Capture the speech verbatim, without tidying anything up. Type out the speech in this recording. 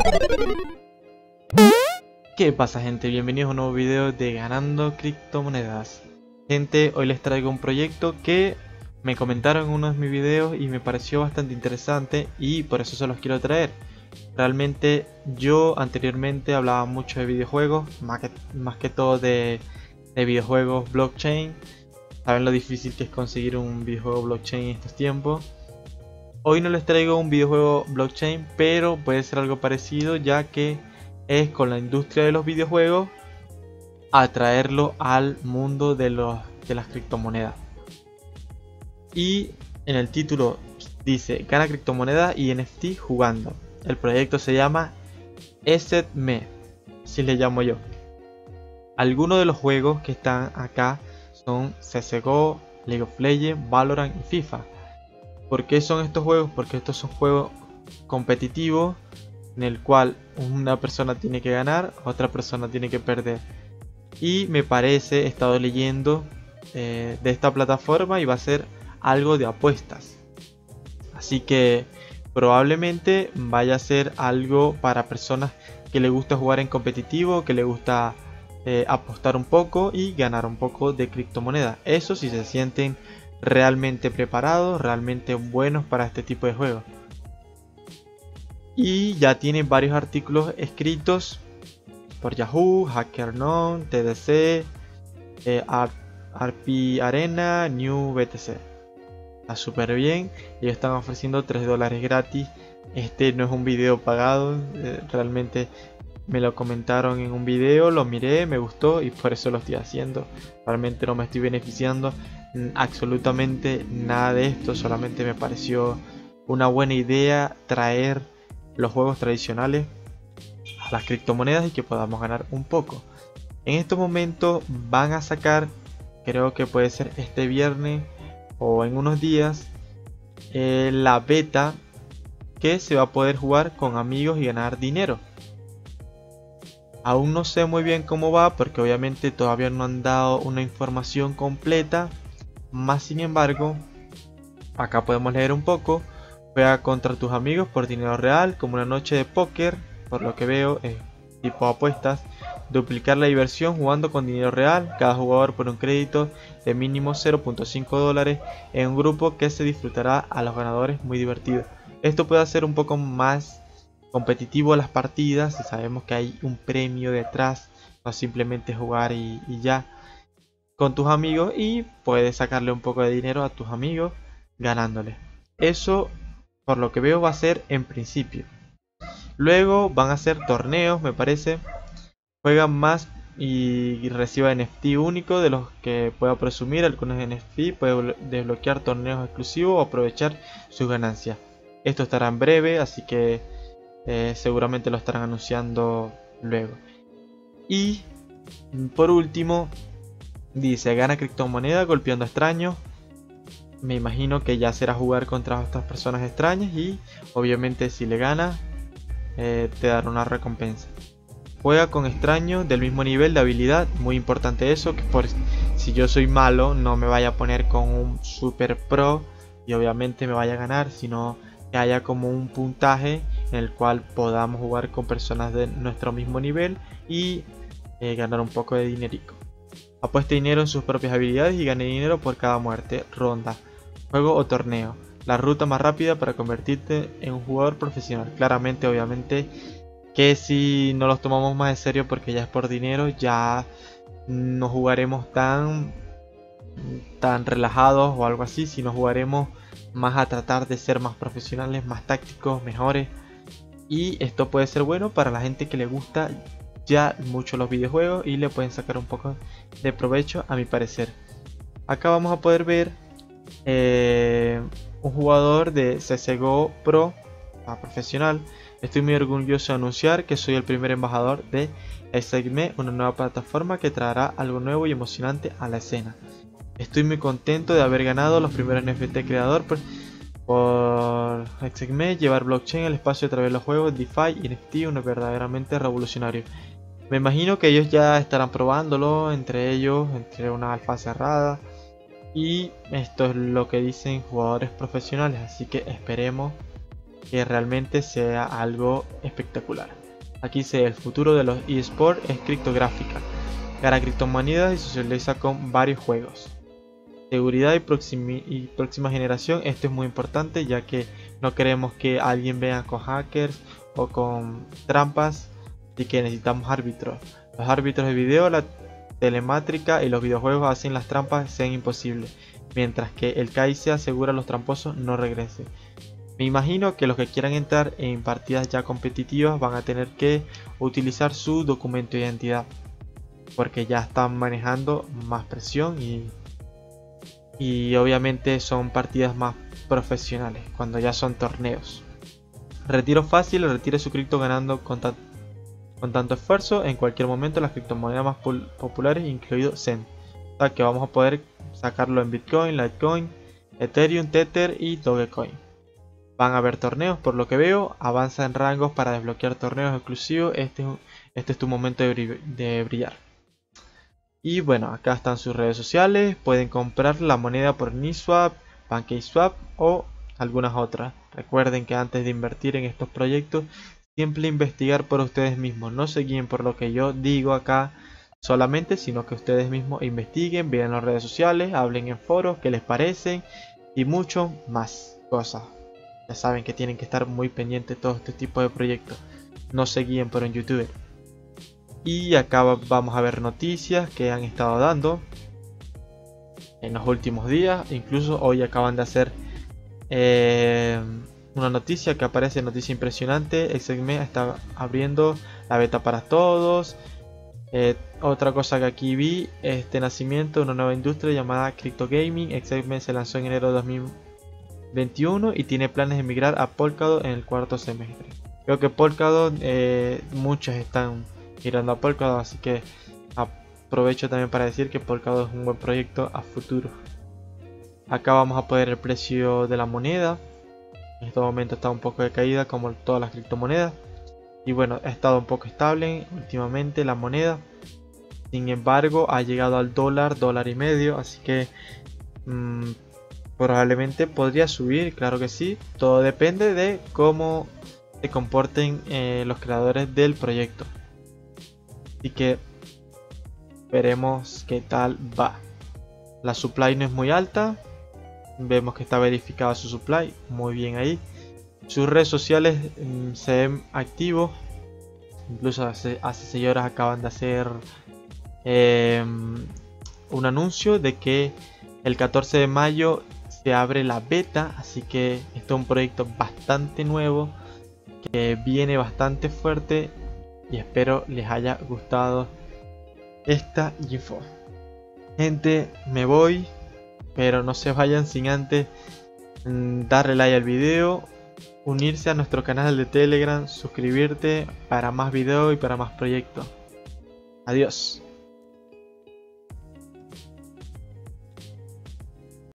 ¿Qué pasa, gente? Bienvenidos a un nuevo video de Ganando Criptomonedas. Gente, hoy les traigo un proyecto que me comentaron en uno de mis videos y me pareció bastante interesante y por eso se los quiero traer. Realmente yo anteriormente hablaba mucho de videojuegos, más que, más que todo de, de videojuegos blockchain. Saben lo difícil que es conseguir un videojuego blockchain en estos tiempos. Hoy no les traigo un videojuego blockchain, pero puede ser algo parecido, ya que es con la industria de los videojuegos atraerlo al mundo de, los, de las criptomonedas. Y en el título dice: gana criptomonedas y N F T jugando. El proyecto se llama EsetMe, así le llamo yo. Algunos de los juegos que están acá son C S G O, League of Legends, Valorant y FIFA. ¿Por qué son estos juegos? Porque estos son juegos competitivos en el cual una persona tiene que ganar, otra persona tiene que perder. Y me parece, he estado leyendo eh, de esta plataforma y va a ser algo de apuestas. Así que probablemente vaya a ser algo para personas que le gusta jugar en competitivo, que le gusta eh, apostar un poco y ganar un poco de criptomonedas. Eso si se sienten realmente preparados, realmente buenos para este tipo de juegos. Y ya tiene varios artículos escritos por Yahoo, HackerNown, T D C, eh, R P Arena, New B T C. Está súper bien. Ellos están ofreciendo tres dólares gratis. Este no es un video pagado, eh, realmente me lo comentaron en un video, lo miré, me gustó y por eso lo estoy haciendo. Realmente no me estoy beneficiando absolutamente nada de esto, solamente me pareció una buena idea traer los juegos tradicionales a las criptomonedas y que podamos ganar un poco. En estos momentos van a sacar, creo que puede ser este viernes o en unos días, eh, la beta que se va a poder jugar con amigos y ganar dinero. Aún no sé muy bien cómo va porque obviamente todavía no han dado una información completa. Más sin embargo, acá podemos leer un poco. Juega contra tus amigos por dinero real, como una noche de póker, por lo que veo es tipo apuestas. Duplicar la diversión jugando con dinero real, cada jugador por un crédito de mínimo cero punto cinco dólares en un grupo que se disfrutará a los ganadores, muy divertido. Esto puede hacer un poco más competitivo las partidas, si sabemos que hay un premio detrás, no simplemente jugar y, y ya, con tus amigos, y puedes sacarle un poco de dinero a tus amigos ganándole. Eso por lo que veo va a ser en principio. Luego van a ser torneos, me parece. Juegan más y reciba N F T único de los que pueda presumir. Algunos N F T puede desbloquear torneos exclusivos o aprovechar sus ganancias. Esto estará en breve, así que eh, seguramente lo estarán anunciando luego. Y por último dice: gana criptomoneda golpeando a extraños. Me imagino que ya será jugar contra otras personas extrañas y obviamente si le ganas eh, te dará una recompensa. Juega con extraños del mismo nivel de habilidad, muy importante eso, que por si yo soy malo no me vaya a poner con un super pro y obviamente me vaya a ganar, sino que haya como un puntaje en el cual podamos jugar con personas de nuestro mismo nivel y eh, ganar un poco de dinerico. Apueste dinero en sus propias habilidades y gane dinero por cada muerte, ronda, juego o torneo. La ruta más rápida para convertirte en un jugador profesional. Claramente, obviamente, que si no los tomamos más en serio porque ya es por dinero, ya no jugaremos tan, tan relajados o algo así, sino jugaremos más a tratar de ser más profesionales, más tácticos, mejores. Y esto puede ser bueno para la gente que le gusta ya mucho los videojuegos y le pueden sacar un poco de provecho, a mi parecer. Acá vamos a poder ver eh, un jugador de C S G O Pro a profesional. Estoy muy orgulloso de anunciar que soy el primer embajador de EsetMe, una nueva plataforma que traerá algo nuevo y emocionante a la escena. Estoy muy contento de haber ganado los primeros N F T creador por, por EsetMe, llevar blockchain al espacio a través de los juegos DeFi y N F T, uno verdaderamente revolucionario. Me imagino que ellos ya estarán probándolo entre ellos, entre una alfa cerrada. Y esto es lo que dicen jugadores profesionales, así que esperemos que realmente sea algo espectacular. Aquí dice: el futuro de los eSports es criptográfica. Gana criptomonedas y socializa con varios juegos. Seguridad y, próxima, y próxima generación. Esto es muy importante, ya que no queremos que alguien venga con hackers o con trampas, y que necesitamos árbitros. Los árbitros de video, la telemática y los videojuegos hacen las trampas sean imposibles, mientras que el K I C asegura a los tramposos no regresen. Me imagino que los que quieran entrar en partidas ya competitivas van a tener que utilizar su documento de identidad, porque ya están manejando más presión y, y obviamente son partidas más profesionales cuando ya son torneos. Retiro fácil: retire su cripto ganando con, ta con tanto esfuerzo en cualquier momento las criptomonedas más populares, incluido Zen. O sea que vamos a poder sacarlo en Bitcoin, Litecoin, Ethereum, Tether y Dogecoin. Van a haber torneos, por lo que veo. Avanza en rangos para desbloquear torneos exclusivos. Este, este es tu momento de, bri de brillar. Y bueno, acá están sus redes sociales. Pueden comprar la moneda por Uniswap, PancakeSwap o algunas otras. Recuerden que antes de invertir en estos proyectos, siempre investigar por ustedes mismos. No se guíen por lo que yo digo acá solamente, sino que ustedes mismos investiguen, vean las redes sociales, hablen en foros, qué les parecen y mucho más cosas. Ya saben que tienen que estar muy pendientes de todo este tipo de proyectos. No se guíen por un youtuber. Y acá vamos a ver noticias que han estado dando en los últimos días. Incluso hoy acaban de hacer eh, una noticia que aparece, noticia impresionante: Exegme está abriendo la beta para todos. Eh, otra cosa que aquí vi: este nacimiento de una nueva industria llamada Crypto Gaming. Exegme se lanzó en enero de dos mil veintiuno y tiene planes de migrar a Polkadot en el cuarto semestre. Creo que Polkadot, eh, muchos están mirando a Polkadot, así que aprovecho también para decir que Polkadot es un buen proyecto a futuro. Acá vamos a poner el precio de la moneda. En este momento está un poco de caída, como todas las criptomonedas, y bueno, ha estado un poco estable últimamente la moneda. Sin embargo, ha llegado al dólar, dólar y medio, así que mmm, probablemente podría subir, claro que sí. Todo depende de cómo se comporten eh, los creadores del proyecto. Así que veremos qué tal va. La supply no es muy alta. Vemos que está verificada su supply. Muy bien ahí. Sus redes sociales mmm, se ven activos. Incluso hace, hace seis horas acaban de hacer eh, un anuncio de que el catorce de mayo se abre la beta, así que esto es un proyecto bastante nuevo que viene bastante fuerte y espero les haya gustado esta info. Gente, me voy, pero no se vayan sin antes darle like al video, unirse a nuestro canal de Telegram, suscribirte para más videos y para más proyectos. Adiós.